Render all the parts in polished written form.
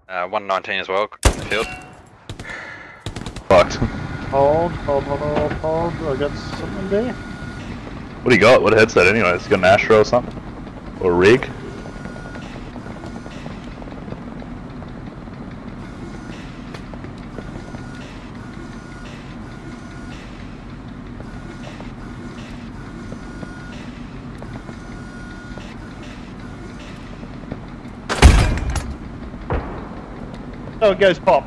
119 as well, in the field. Fucked. Hold. I got something there. What do you got? What headset anyways? You got an Astro or something? Or a rig? Oh, it goes pop.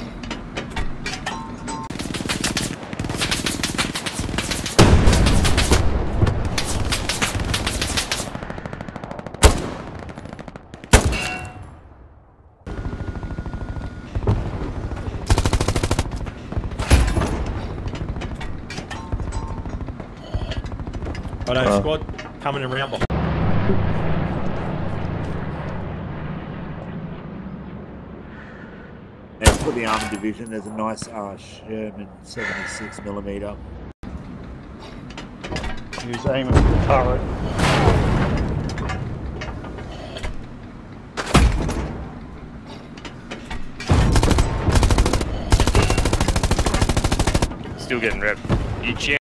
Righto, squad, coming around behind. Now for the armor division, there's a nice Sherman 76mm. He's aiming at the turret. Still getting ripped. You